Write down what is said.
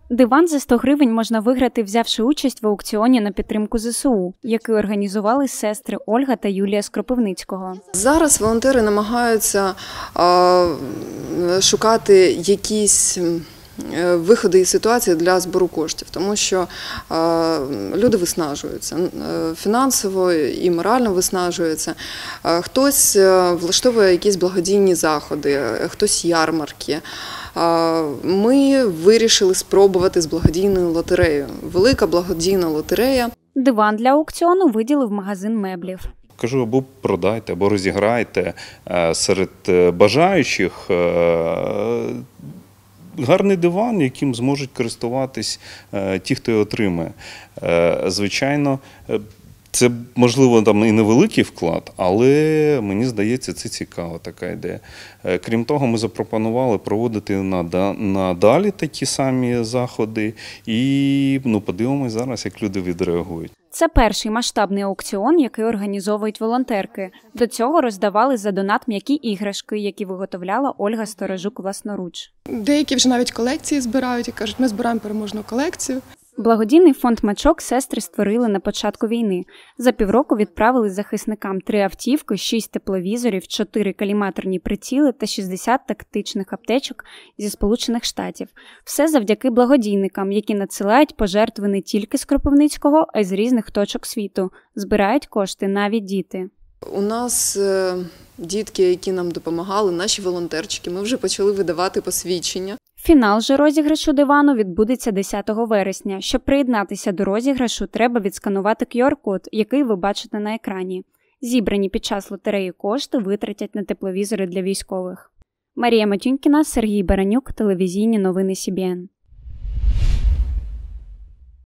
Диван за 100 гривень можна виграти, взявши участь в аукціоні на підтримку ЗСУ, який організували сестри Ольга та Юлія з Кропивницького. Зараз волонтери намагаються шукати якісь виходи із ситуації для збору коштів, тому що люди виснажуються, фінансово і морально виснажуються. Хтось влаштовує якісь благодійні заходи, хтось ярмарки. Ми вирішили спробувати з благодійною лотереєю. Велика благодійна лотерея. Диван для аукціону виділив магазин меблів. Кажу, або продайте, або розіграйте серед бажаючих гарний диван, яким зможуть користуватись ті, хто його отримає. Звичайно, це, можливо, там і невеликий вклад, але мені здається, це цікава така ідея. Крім того, ми запропонували проводити надалі такі самі заходи і подивимось зараз, як люди відреагують. Це перший масштабний аукціон, який організовують волонтерки. До цього роздавали за донат м'які іграшки, які виготовляла Ольга Сторожук власноруч. Деякі вже навіть колекції збирають і кажуть, ми збираємо переможну колекцію. Благодійний фонд «Мачок» сестри створили на початку війни. За півроку відправили захисникам 3 автівки, 6 тепловізорів, 4 каліматорні приціли та 60 тактичних аптечок зі Сполучених Штатів. Все завдяки благодійникам, які надсилають пожертви не тільки з Кропивницького, а й з різних точок світу. Збирають кошти навіть діти. У нас дітки, які нам допомагали, наші волонтерчики, ми вже почали видавати посвідчення. Фінал же розіграшу дивану відбудеться 10 вересня. Щоб приєднатися до розіграшу, треба відсканувати QR-код, який ви бачите на екрані. Зібрані під час лотереї кошти витратять на тепловізори для військових. Марія Матюнькіна, Сергій Баранюк, телевізійні новини СІБІН.